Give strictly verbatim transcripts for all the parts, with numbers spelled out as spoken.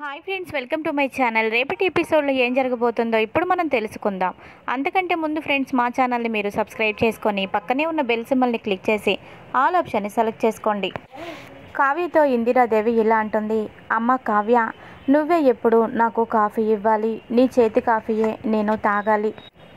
Hi friends, welcome to my channel. రేపటి ఎపిసోడ్లో ఏం జరగబోతుందో ఇప్పుడు మనం తెలుసుకుందాం. అంతకంటే ముందు ఫ్రెండ్స్, మా ఛానల్ని మీరు సబ్స్క్రైబ్ చేసుకొని పక్కనే ఉన్న బెల్ సింబల్ని క్లిక్ చేసి ఆల్ ఆప్షన్ని సెలెక్ట్ చేసుకోండి. కావ్యతో ఇందిరాదేవి ఇలా అంటుంది, అమ్మ కావ్య, నువ్వే ఎప్పుడు నాకు కాఫీ ఇవ్వాలి, నీ చేతి కాఫీయే నేను తాగాలి,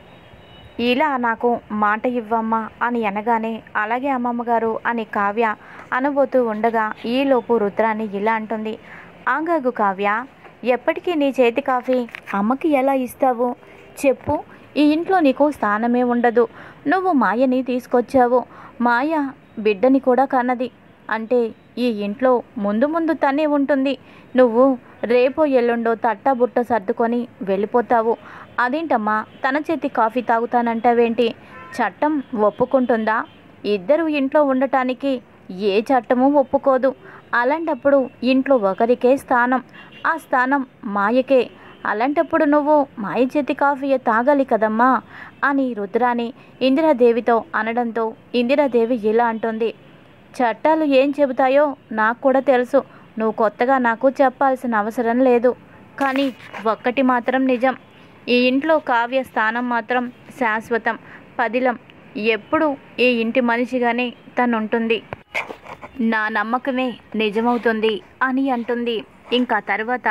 ఇలా నాకు మాట ఇవ్వమ్మా అని అనగానే అలాగే అమ్మమ్మగారు అని కావ్య అనబోతూ ఉండగా ఈలోపు రుద్రాని ఇలా అంటుంది, ఆగాగు కావ్య, ఎప్పటికీ నీ చేతి కాఫీ అమ్మకి ఎలా ఇస్తావు చెప్పు? ఈ ఇంట్లో నీకు స్థానమే ఉండదు. నువ్వు మాయని తీసుకొచ్చావు, మాయ బిడ్డని కూడా కన్నది అంటే ఈ ఇంట్లో ముందు ముందు తనే ఉంటుంది. నువ్వు రేపో ఎల్లుండో తట్టా బుట్ట సర్దుకొని వెళ్ళిపోతావు. అదేంటమ్మా తన చేతి కాఫీ తాగుతానంటావేంటి? చట్టం ఒప్పుకుంటుందా? ఇద్దరు ఇంట్లో ఉండటానికి ఏ చట్టము ఒప్పుకోదు. అలాంటప్పుడు ఇంట్లో ఒకరికే స్థానం, ఆ స్థానం మాయకే. అలాంటప్పుడు నువ్వు మాయ చేతి కాఫీయే తాగాలి కదమ్మా అని రుద్రాని ఇందిరాదేవితో అనడంతో ఇందిరాదేవి ఇలా అంటుంది, చట్టాలు ఏం చెబుతాయో నాకు కూడా తెలుసు, నువ్వు కొత్తగా నాకు చెప్పాల్సిన అవసరం లేదు. కానీ ఒక్కటి మాత్రం నిజం, ఈ ఇంట్లో కావ్య స్థానం మాత్రం శాశ్వతం, పదిలం. ఎప్పుడు ఈ ఇంటి మనిషిగానే తనుంటుంది. నా నమ్మకమే నిజమవుతుంది అని అంటుంది. ఇంకా తర్వాత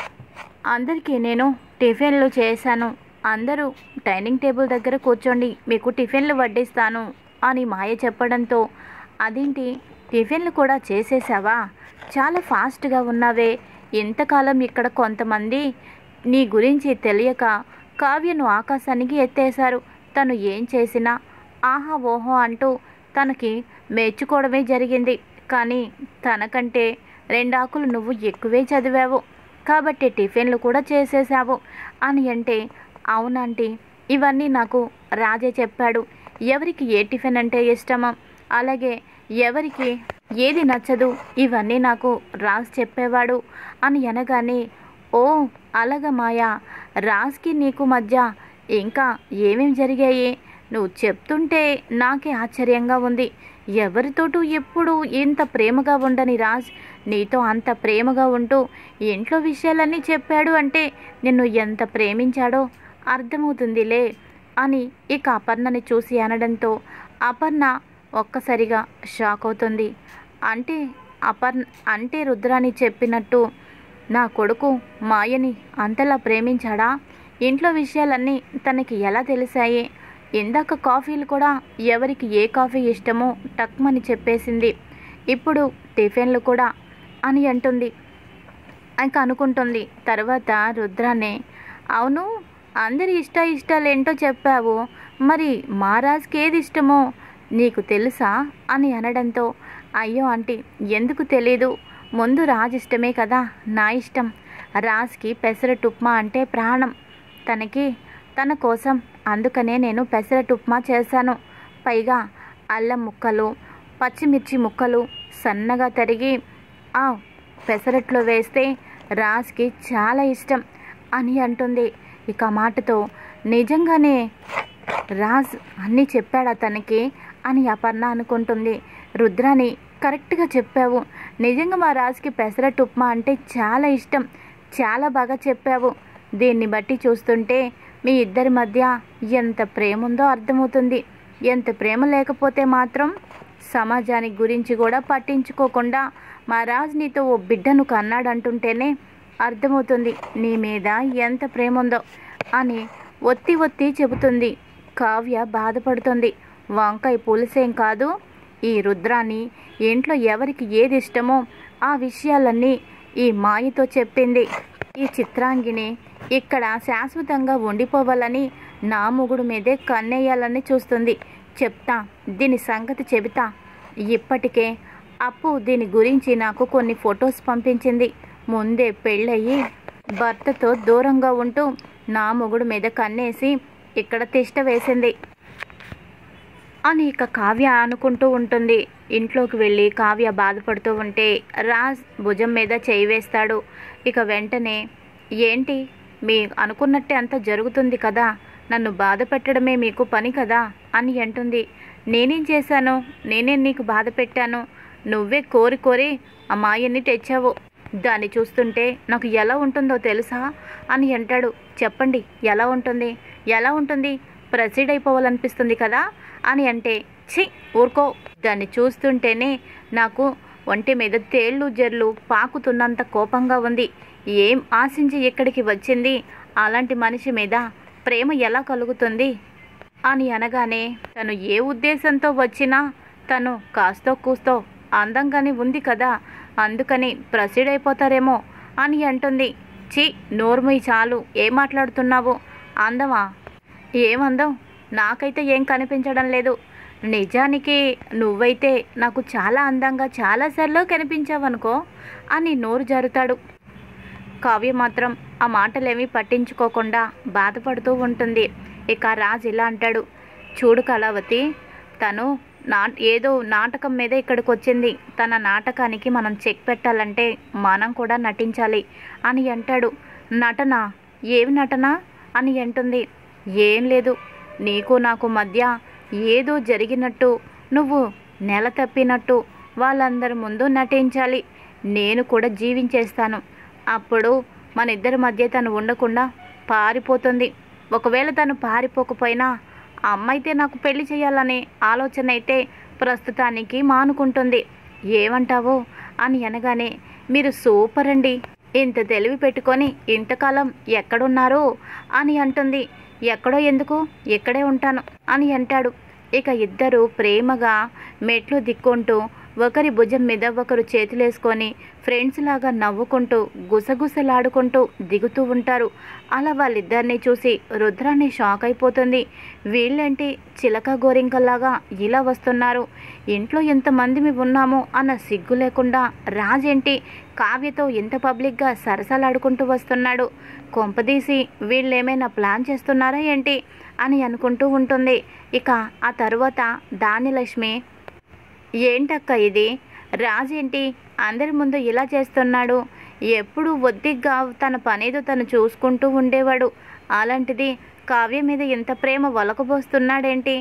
అందరికీ నేను టిఫిన్లు చేశాను, అందరూ డైనింగ్ టేబుల్ దగ్గర కూర్చోండి, మీకు టిఫిన్లు వడ్డిస్తాను అని మాయ చెప్పడంతో, అదేంటి టిఫిన్లు కూడా చేసేసావా? చాలా ఫాస్ట్గా ఉన్నావే. ఇంతకాలం ఇక్కడ కొంతమంది నీ గురించి తెలియక కావ్యను ఆకాశానికి ఎత్తేశారు. తను ఏం చేసినా ఆహా ఓహో అంటూ తనకి మెచ్చుకోవడమే జరిగింది. కానీ తనకంటే రెండాకులు నువ్వు ఎక్కువే చదివావు కాబట్టి టిఫిన్లు కూడా చేసేసావు అని అంటే, అవునంటీ, ఇవన్నీ నాకు రాజే చెప్పాడు. ఎవరికి ఏ టిఫిన్ అంటే ఇష్టమో, అలాగే ఎవరికి ఏది నచ్చదు, ఇవన్నీ నాకు రాజ్ చెప్పేవాడు అని అనగానే, ఓ అలాగా మాయా, రాజ్కి నీకు మధ్య ఇంకా ఏమేం జరిగాయి? నువ్వు చెప్తుంటే నాకే ఆశ్చర్యంగా ఉంది. ఎవరితోటూ ఎప్పుడు ఇంత ప్రేమగా ఉండని రాజ్ నీతో అంత ప్రేమగా ఉంటూ ఇంట్లో విషయాలన్నీ చెప్పాడు అంటే నిన్ను ఎంత ప్రేమించాడో అర్థమవుతుందిలే అని ఇక అపర్ణని చూసి అనడంతో అపర్ణ ఒక్కసారిగా షాక్ అవుతుంది. అంటే అపర్ణ అంటే రుద్రాని చెప్పినట్టు నా కొడుకు మాయని అంతలా ప్రేమించాడా? ఇంట్లో విషయాలన్నీ తనకి ఎలా తెలిసాయి? ఇందాక కాఫీలు కూడా ఎవరికి ఏ కాఫీ ఇష్టమో టక్మని చెప్పేసింది, ఇప్పుడు టిఫిన్లు కూడా అని అంటుంది. ఇంకా అనుకుంటుంది. తర్వాత రుద్రానే, అవును అందరి ఇష్ట ఇష్టాలు ఏంటో చెప్పావు, మరి మహారాజ్కి ఏది ఇష్టమో నీకు తెలుసా అని అనడంతో, అయ్యో ఆంటీ ఎందుకు తెలీదు, ముందు రాజ్ ఇష్టమే కదా నా ఇష్టం. రాజ్కి పెసరట్టు ఉప్మా అంటే ప్రాణం, తనకి తన కోసం అందుకనే నేను పెసరట్టు ఉప్మా చేశాను. పైగా అల్లం ముక్కలు, పచ్చిమిర్చి ముక్కలు సన్నగా తరిగి ఆ పెసరట్లో వేస్తే రాజ్కి చాలా ఇష్టం అని అంటుంది. ఇక మాటతో నిజంగానే రాజ్ అన్నీ చెప్పాడా తనకి అని అపర్ణ అనుకుంటుంది. రుద్రాని కరెక్ట్గా చెప్పావు, నిజంగా మా రాజ్కి పెసరట్టు ఉప్మా అంటే చాలా ఇష్టం, చాలా బాగా చెప్పావు. దీన్ని బట్టి చూస్తుంటే మీ ఇద్దరి మధ్య ఎంత ప్రేమ ఉందో అర్థమవుతుంది. ఎంత ప్రేమ లేకపోతే మాత్రం సమాజాన్ని గురించి కూడా పట్టించుకోకుండా మా రాజ్ నీతో ఓ బిడ్డను కన్నాడంటుంటేనే అర్థమవుతుంది నీ మీద ఎంత ప్రేమ ఉందో అని ఒత్తి ఒత్తి చెబుతుంది. కావ్య బాధపడుతుంది. వంకాయ పులుసేం కాదు, ఈ రుద్రాని ఇంట్లో ఎవరికి ఏది ఇష్టమో ఆ విషయాలన్నీ ఈ మాయతో చెప్పింది. ఈ చిత్రాంగిని ఇక్కడ శాశ్వతంగా ఉండిపోవాలని నా మొగుడు మీదే కన్నేయాలని చూస్తుంది. చెప్తా, దీని సంగతి చెబుతా. ఇప్పటికే అప్పు దీని గురించి నాకు కొన్ని ఫొటోస్ పంపించింది. ముందే పెళ్ళయి భర్తతో దూరంగా ఉంటూ నా మొగుడు మీద కన్నేసి ఇక్కడ తిష్ట వేసింది అని ఇక కావ్య అనుకుంటూ ఉంటుంది. ఇంట్లోకి వెళ్ళి కావ్య బాధపడుతూ ఉంటే రాజ్ భుజం మీద చేయి వేస్తాడు. ఇక వెంటనే, ఏంటి మీ అనుకున్నట్టే అంత జరుగుతుంది కదా, నన్ను బాధ పెట్టడమే మీకు పని కదా అని అంటుంది. నేనేం చేశాను? నేనే నీకు బాధ పెట్టాను? నువ్వే కోరి కోరి ఆ మాయన్ని తెచ్చావు. దాన్ని చూస్తుంటే నాకు ఎలా ఉంటుందో తెలుసా అని అంటాడు. చెప్పండి ఎలా ఉంటుంది? ఎలా ఉంటుంది? ప్రొసీడ్ అయిపోవాలనిపిస్తుంది కదా అని అంటే, ఛీ ఊరుకో, దాన్ని చూస్తుంటేనే నాకు ఒంటి మీద తేళ్ళు జర్లు పాకుతున్నంత కోపంగా ఉంది. ఏం ఆశించి ఇక్కడికి వచ్చింది? అలాంటి మనిషి మీద ప్రేమ ఎలా కలుగుతుంది అని అనగానే, తను ఏ ఉద్దేశంతో వచ్చినా తను కాస్తో కూస్తో అందంగానే ఉంది కదా, అందుకని ప్రొసీడ్ అయిపోతారేమో అని అంటుంది. ఛీ నోర్మీ చాలు, ఏం మాట్లాడుతున్నావు? అందమా? ఏమందం? నాకైతే ఏం కనిపించడం లేదు. నిజానికి నువ్వైతే నాకు చాలా అందంగా చాలాసార్లు కనిపించావనుకో అని నోరు జారుతాడు. కావ్య మాత్రం ఆ మాటలేమీ పట్టించుకోకుండా బాధపడుతూ ఉంటుంది. ఇక రాజ్ ఇలా అంటాడు, చూడు కళావతి, తను నా ఏదో నాటకం మీద ఇక్కడికి వచ్చింది. తన నాటకానికి మనం చెక్ పెట్టాలంటే మనం కూడా నటించాలి అని అంటాడు. నటన? ఏమి నటన అని అంటుంది. ఏం లేదు, నీకు నాకు మధ్య ఏదో జరిగినట్టు, నువ్వు నెల తప్పినట్టు వాళ్ళందరి ముందు నటించాలి. నేను కూడా జీవించేస్తాను. అప్పుడు మన ఇద్దరి మధ్య తను ఉండకుండా పారిపోతుంది. ఒకవేళ తను పారిపోకపోయినా అమ్మైతే నాకు పెళ్లి చేయాలనే ఆలోచన అయితే ప్రస్తుతానికి మానుకుంటుంది. ఏమంటావు అని అనగానే, మీరు సూపర్ అండి, ఇంత తెలివి పెట్టుకొని ఇంతకాలం ఎక్కడున్నారు అని అంటుంది. ఎక్కడో ఎందుకు, ఇక్కడే ఉంటాను అని అంటాడు. ఇక ఇద్దరు ప్రేమగా మెట్లు దిక్కుంటూ ఒకరి భుజం మీద ఒకరు చేతులేసుకొని ఫ్రెండ్స్ లాగా నవ్వుకుంటూ గుసగుసలాడుకుంటూ దిగుతూ ఉంటారు. అలా వాళ్ళిద్దరిని చూసి రుద్రాన్ని షాక్ అయిపోతుంది. వీళ్ళేంటి చిలక గోరింకల్లాగా ఇలా వస్తున్నారు? ఇంట్లో ఎంతమంది మేము ఉన్నామో అన్న సిగ్గు లేకుండా రాజేంటి కావ్యతో ఇంత పబ్లిక్గా సరసాలాడుకుంటూ వస్తున్నాడు? కొంపదీసి వీళ్ళేమైనా ప్లాన్ చేస్తున్నారా ఏంటి అని అనుకుంటూ ఉంటుంది. ఇక ఆ తరువాత ధాన్యలక్ష్మి, ఏంటక్క ఇది? రాజేంటి అందరి ముందు ఇలా చేస్తున్నాడు? ఎప్పుడు ఒద్దిగ్గా తన పనేదో తను చూసుకుంటూ ఉండేవాడు. అలాంటిది కావ్య మీద ఎంత ప్రేమ వలకబోస్తున్నాడేంటి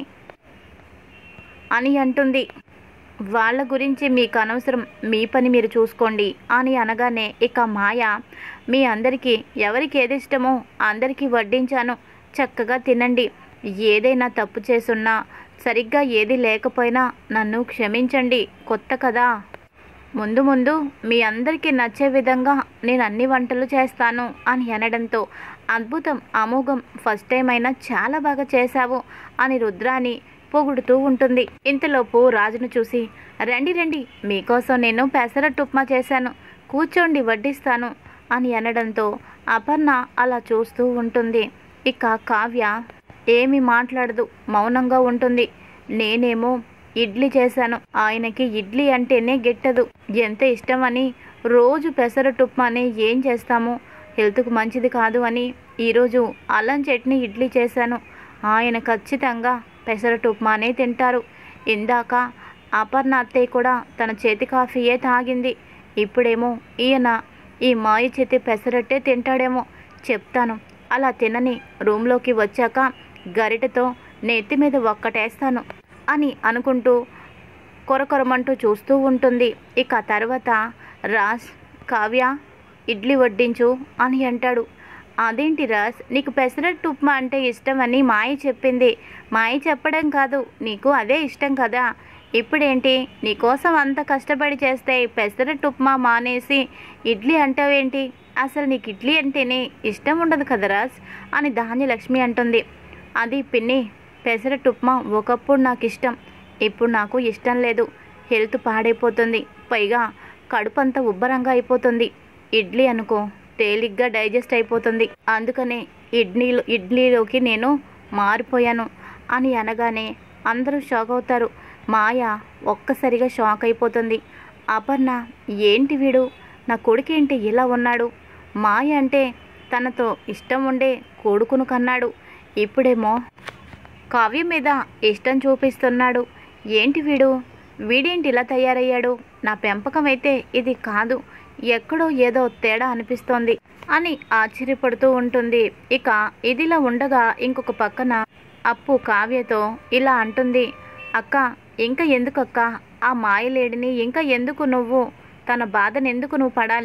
అని అంటుంది. వాళ్ళ గురించి మీకు అనవసరం, మీ పని మీరు చూసుకోండి అని అనగానే, ఇక మాయ, మీ అందరికీ ఎవరికి ఏది ఇష్టమో అందరికీ వడ్డించాను, చక్కగా తినండి. ఏదైనా తప్పు చేసున్నా, సరిగ్గా ఏది లేకపోయినా నన్ను క్షమించండి, కొత్త కదా, ముందు ముందు మీ అందరికీ నచ్చే విధంగా నేను అన్ని వంటలు చేస్తాను అని అనడంతో, అద్భుతం, అమోఘం, ఫస్ట్ టైం అయినా చాలా బాగా చేశావు అని రుద్రాని పొగుడుతూ ఉంటుంది. ఇంతలోపు రాజును చూసి, రండి రండి, మీకోసం నేను పెసరట్టు ఉప్మా చేశాను, కూర్చోండి వడ్డిస్తాను అని అనడంతో అపర్ణ అలా చూస్తూ ఉంటుంది. ఇక కావ్య ఏమీ మాట్లాడదు, మౌనంగా ఉంటుంది. నేనేమో ఇడ్లీ చేశాను, ఆయనకి ఇడ్లీ అంటేనే గిట్టదు, ఎంత ఇష్టమని రోజు పెసరట్టు ఉప్మానే ఏం చేస్తాము, హెల్త్కు మంచిది కాదు అని ఈరోజు అల్లం చట్నీ ఇడ్లీ చేశాను, ఆయన ఖచ్చితంగా పెసరట్టు ఉప్మానే తింటారు. ఇందాక అపర్ణ అత్తయ్య కూడా తన చేతి కాఫీయే తాగింది, ఇప్పుడేమో ఈయన ఈ మాయ చేతి పెసరట్టే తింటాడేమో, చెప్తాను, అలా తినని రూమ్లోకి వచ్చాక గరిటెతో నెత్తి మీద ఒక్కటేస్తాను అని అనుకుంటూ కొరకొరమంటూ చూస్తూ ఉంటుంది. ఇక తర్వాత రాజ్, కావ్య ఇడ్లీ వడ్డించు అని అంటాడు. అదేంటి రాజ్, నీకు పెసరట్టు ఉప్మా అంటే ఇష్టమని మాయ చెప్పింది, మాయ చెప్పడం కాదు, నీకు అదే ఇష్టం కదా, ఇప్పుడేంటి నీకోసం అంత కష్టపడి చేస్తే పెసరట్టు ఉప్మా మానేసి ఇడ్లీ అంటావేంటి? అసలు నీకు ఇడ్లీ అంటేనే ఇష్టం ఉండదు కదా రాజ్ అని ధాన్యలక్ష్మి అంటుంది. అది పిన్ని, పెసరట్టు ఉప్మా ఒకప్పుడు నాకు ఇష్టం, ఇప్పుడు నాకు ఇష్టం లేదు, హెల్త్ పాడైపోతుంది, పైగా కడుపు అంతా ఉబ్బరంగా అయిపోతుంది, ఇడ్లీ అనుకో తేలిగ్గా డైజెస్ట్ అయిపోతుంది, అందుకనే ఇడ్లీలో ఇడ్లీలోకి నేను మారిపోయాను అని అనగానే అందరూ షాక్ అవుతారు. మాయ ఒక్కసారిగా షాక్ అయిపోతుంది. అపర్ణ, ఏంటి వీడు, నా కొడుకేంటి ఇలా ఉన్నాడు, మాయ అంటే తనతో ఇష్టం ఉండే కొడుకును కన్నాడు, ఇప్పుడేమో కావ్య మీద ఇష్టం చూపిస్తున్నాడు, ఏంటి వీడు, వీడేంటి ఇలా తయారయ్యాడు, నా పెంపకం అయితే ఇది కాదు, ఎక్కడో ఏదో తేడా అనిపిస్తోంది అని ఆశ్చర్యపడుతూ ఉంటుంది. ఇక ఇదిలా ఉండగా ఇంకొక పక్కన అప్పు కావ్యతో ఇలా అంటుంది, అక్క ఇంకా ఎందుకక్క ఆ మాయలేడిని, ఇంకా ఎందుకు నువ్వు తన బాధను ఎందుకు నువ్వు పడాలి,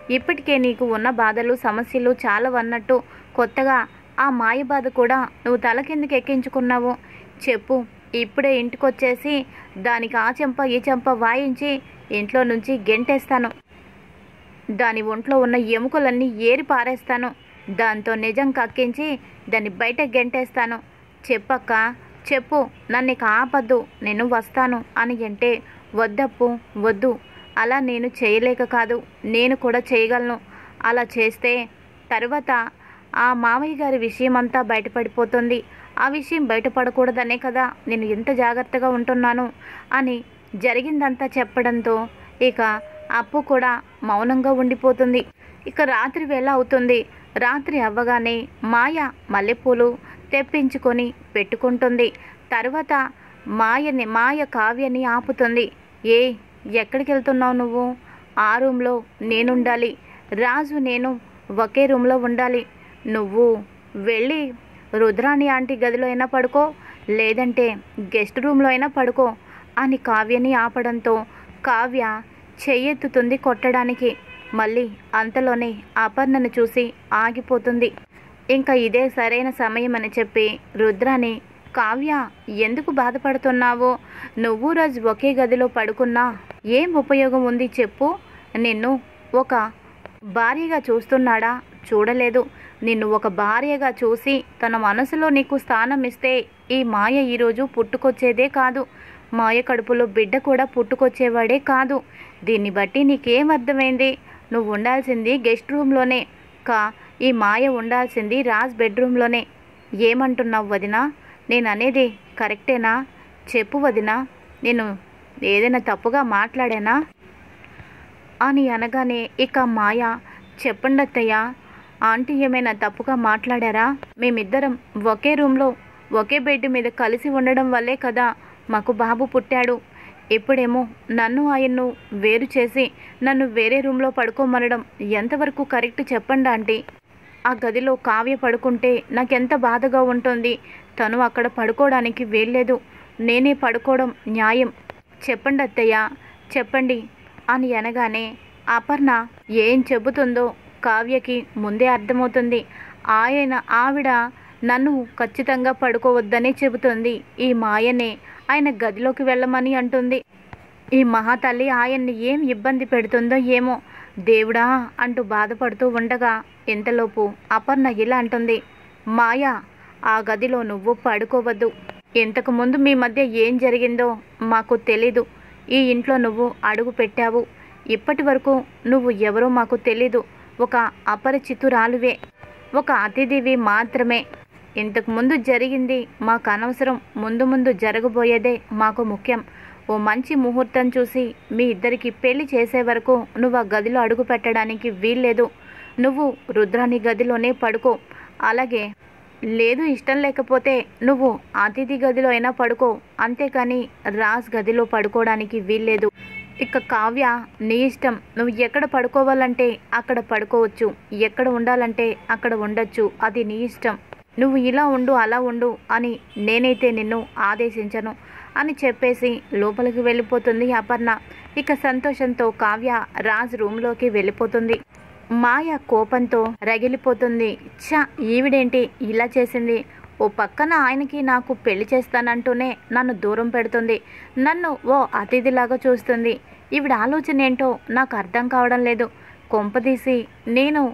ఇప్పటికే నీకు ఉన్న బాధలు సమస్యలు చాలవన్నట్టు కొత్తగా ఆ మాయ బాధ కూడా నువ్వు తల కిందకి ఎక్కించుకున్నావు. చెప్పు, ఇప్పుడే ఇంటికొచ్చేసి దానికి ఆ చెంప ఈ చెంప వాయించి ఇంట్లో నుంచి గెంటేస్తాను. దాని ఒంట్లో ఉన్న ఎముకలన్నీ ఏరి పారేస్తాను. దాంతో నిజం కక్కించి దాన్ని బయట గెంటేస్తాను. చెప్పక్క, చెప్పు, నన్ను ఇక ఆపద్దు, నేను వస్తాను అని అంటే, వద్దప్పు వద్దు, అలా నేను చేయలేక కాదు, నేను కూడా చేయగలను. అలా చేస్తే తర్వాత ఆ మామయ్య గారి విషయం అంతా బయటపడిపోతుంది. ఆ విషయం బయటపడకూడదనే కదా నేను ఎంత జాగ్రత్తగా ఉంటున్నాను అని జరిగిందంతా చెప్పడంతో ఇక అప్పు కూడా మౌనంగా ఉండిపోతుంది. ఇక రాత్రి వేళ అవుతుంది. రాత్రి అవ్వగానే మాయ మల్లెపూలు తెప్పించుకొని పెట్టుకుంటుంది. తర్వాత మాయని మాయ కావ్యని ఆపుతుంది. ఏ ఎక్కడికి వెళ్తున్నావు నువ్వు? ఆ రూమ్లో నేనుండాలి, రాజు నేను ఒకే రూమ్లో ఉండాలి. నువ్వు వెళ్ళి రుద్రాణి ఆంటీ గదిలో అయినా పడుకో, లేదంటే గెస్ట్ రూమ్లో అయినా పడుకో అని కావ్యని ఆపడంతో కావ్య చెయ్యెత్తుతుంది కొట్టడానికి. మళ్ళీ అంతలోనే అపర్ణను చూసి ఆగిపోతుంది. ఇంకా ఇదే సరైన సమయం అని చెప్పి రుద్రాని, కావ్య ఎందుకు బాధపడుతున్నావు? నువ్వు రాజు ఒకే గదిలో పడుకున్నా ఏం ఉపయోగం ఉంది చెప్పు? నిన్ను ఒక భార్యగా చూస్తున్నాడా? చూడలేదు. నిన్ను ఒక భార్యగా చూసి తన మనసులో నీకు స్థానం ఇస్తే ఈ మాయ ఈరోజు పుట్టుకొచ్చేదే కాదు. మాయ కడుపులో బిడ్డ కూడా పుట్టుకొచ్చేవాడే కాదు. దీన్ని బట్టి నీకేం అర్థమైంది? నువ్వు ఉండాల్సింది గెస్ట్ రూమ్లోనే కా ఈ మాయ ఉండాల్సింది రాజ్ బెడ్రూమ్లోనే. ఏమంటున్నావు వదినా? నేను అనేది కరెక్టేనా? చెప్పు వదినా, నేను ఏదైనా తప్పుగా మాట్లాడానా అని అనగానే ఇక మాయ, చెప్పండి అత్తయ్య, ఆంటీ ఏమైనా తప్పుగా మాట్లాడారా? మేమిద్దరం ఒకే రూమ్లో ఒకే బెడ్ మీద కలిసి ఉండడం వల్లే కదా మాకు బాబు పుట్టాడు. ఇప్పుడేమో నన్ను ఆయన్ను వేరు చేసి నన్ను వేరే రూమ్లో పడుకోమనడం ఎంతవరకు కరెక్ట్ చెప్పండి ఆంటీ. ఆ గదిలో కావ్య పడుకుంటే నాకెంత బాధగా ఉంటుంది. తను అక్కడ పడుకోవడానికి వీల్లేదు, నేనే పడుకోవడం న్యాయం. చెప్పండి అత్తయ్య, చెప్పండి అని అనగానే అపర్ణ ఏం చెబుతుందో కావ్యకి ముందే అర్థమవుతుంది. ఆయన ఆవిడ నన్ను ఖచ్చితంగా పడుకోవద్దనే చెబుతుంది. ఈ మాయనే ఆయన గదిలోకి వెళ్ళమని అంటుంది. ఈ మహాతల్లి ఆయన్ని ఏం ఇబ్బంది పెడుతుందో ఏమో దేవుడా అంటూ బాధపడుతూ ఉండగా ఇంతలోపు అపర్ణ ఇలా అంటుంది, మాయ, ఆ గదిలో నువ్వు పడుకోవద్దు. ఇంతకుముందు మీ మధ్య ఏం జరిగిందో మాకు తెలీదు. ఈ ఇంట్లో నువ్వు అడుగు పెట్టావు. ఇప్పటి వరకు నువ్వు ఎవరో మాకు తెలీదు. ఒక అపరిచితురాలువే, ఒక అతిథివి మాత్రమే. ఇంతకుముందు జరిగింది మాకు అనవసరం. ముందు ముందు జరగబోయేదే మాకు ముఖ్యం. ఓ మంచి ముహూర్తం చూసి మీ ఇద్దరికి పెళ్లి చేసే వరకు నువ్వు ఆ గదిలో అడుగు పెట్టడానికి వీల్లేదు. నువ్వు రుద్రాని గదిలోనే పడుకో. అలాగే లేదు ఇష్టం లేకపోతే నువ్వు అతిథి గదిలో అయినా పడుకో, అంతేకాని రాజ్ గదిలో పడుకోవడానికి వీల్లేదు. ఇక కావ్య, నీ ఇష్టం. నువ్వు ఎక్కడ పడుకోవాలంటే అక్కడ పడుకోవచ్చు, ఎక్కడ ఉండాలంటే అక్కడ ఉండొచ్చు, అది నీ ఇష్టం. నువ్వు ఇలా ఉండు అలా ఉండు అని నేనైతే నిన్ను ఆదేశించను అని చెప్పేసి లోపలికి వెళ్ళిపోతుంది అపర్ణ. ఇక సంతోషంతో కావ్య రాజ్ రూమ్లోకి వెళ్ళిపోతుంది. మాయ కోపంతో రగిలిపోతుంది. ఛ, ఈవిడేంటి ఇలా చేసింది? ఓ పక్కన ఆయనకి నాకు పెళ్లి చేస్తానంటూనే నన్ను దూరం పెడుతుంది, నన్ను ఓ అతిథిలాగా చూస్తుంది. ఈవిడ ఆలోచన ఏంటో నాకు అర్థం కావడం లేదు. కొంపదీసి నేను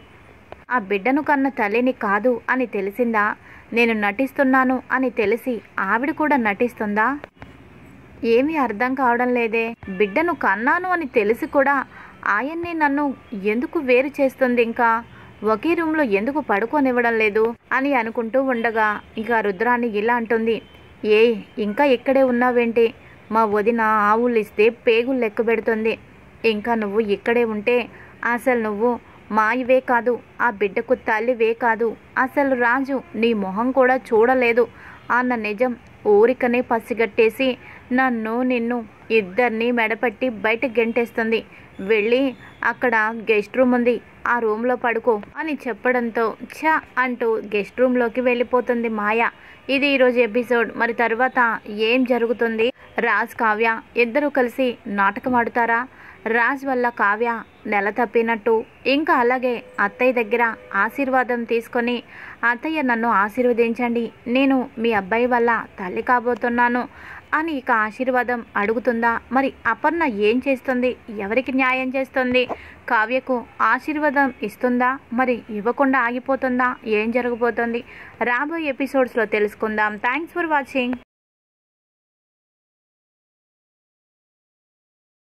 ఆ బిడ్డను కన్న తల్లిని కాదు అని తెలిసిందా? నేను నటిస్తున్నాను అని తెలిసి ఆవిడ కూడా నటిస్తుందా? ఏమీ అర్థం కావడం లేదే. బిడ్డను కన్నాను అని తెలిసి కూడా ఆయన్ని నన్ను ఎందుకు వేరు చేస్తుంది? ఇంకా ఒకే రూమ్లో ఎందుకు పడుకోనివ్వడం లేదు అని అనుకుంటూ ఉండగా ఇక రుద్రాని ఇలా అంటుంది, ఏ ఇంకా ఇక్కడే ఉన్నావేంటి? మా వదిన ఆవులు ఇస్తే పేగులు లెక్క పెడుతుంది. ఇంకా నువ్వు ఇక్కడే ఉంటే అసలు నువ్వు మాయవే కాదు, ఆ బిడ్డకు తల్లివే కాదు, అసలు రాజు నీ మొహం కూడా చూడలేదు అన్న నిజం ఊరికనే పసిగట్టేసి నన్ను నిన్ను ఇద్దరిని మెడపట్టి బయట గెంటేస్తుంది. వెళ్ళి అక్కడ గెస్ట్ రూమ్ ఉంది, ఆ రూమ్లో పడుకో అని చెప్పడంతో ఛ అంటూ గెస్ట్ రూమ్లోకి వెళ్ళిపోతుంది మాయ. ఇది ఈరోజు ఎపిసోడ్. మరి తర్వాత ఏం జరుగుతుంది? రాజ్ కావ్య ఇద్దరూ కలిసి నాటకం ఆడుతారా? రాజ్ వల్ల కావ్య నెల తప్పినట్టు, ఇంకా అలాగే అత్తయ్య దగ్గర ఆశీర్వాదం తీసుకొని అత్తయ్య నన్ను ఆశీర్వదించండి, నేను మీ అబ్బాయి వల్ల తల్లి కాబోతున్నాను అని ఇక ఆశీర్వాదం అడుగుతుందా? మరి అపర్ణ ఏం చేస్తుంది? ఎవరికి న్యాయం చేస్తుంది? కావ్యకు ఆశీర్వాదం ఇస్తుందా? మరి ఇవ్వకుండా ఆగిపోతుందా? ఏం జరగబోతుంది? రాబోయే ఎపిసోడ్స్లో తెలుసుకుందాం. Thanks for watching.